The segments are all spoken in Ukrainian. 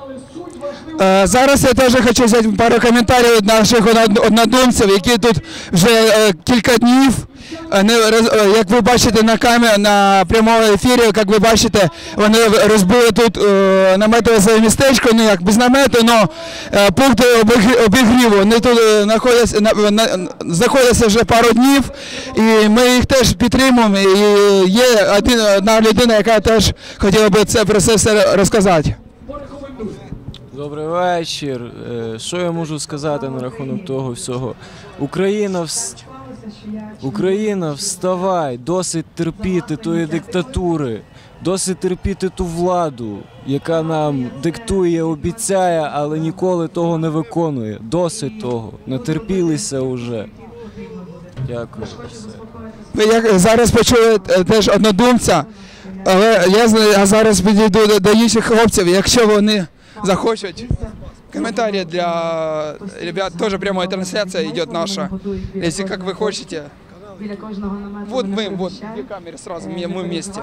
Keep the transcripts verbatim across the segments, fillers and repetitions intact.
Зараз я теж хочу взяти пару коментарів від наших однодумців, які тут вже кілька днів, як ви бачите на камері, на прямому ефірі, як ви бачите, вони розбили тут наметове містечко, ну як без намету, але пункти обігріву. Вони тут знаходяться, знаходяться вже пару днів, і ми їх теж підтримуємо. І є одна людина, яка теж хотіла би це про це все розказати. Добрий вечір. Що я можу сказати на рахунок того всього? Україна, вс... Україна, вставай, досить терпіти тої диктатури, досить терпіти ту владу, яка нам диктує, обіцяє, але ніколи того не виконує. Досить того, натерпілися вже. Дякую. Ви як зараз почули теж однодумця, але я зараз підійду до інших хлопців, якщо вони захочуть. Комментарии для ребят, тоже прямая трансляция идет наша, если как вы хотите. Вот мы, вот, две камеры сразу, мы, мы вместе.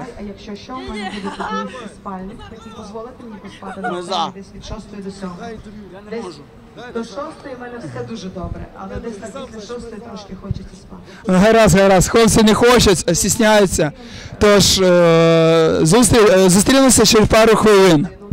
Ми за. До шостої в мене все дуже добре, але десь так після шостої трошки хочеться спати. Гаразд, гаразд, хлопці не хочуть, стісняються, тож е зустрі... зустрінемося через пару хвилин.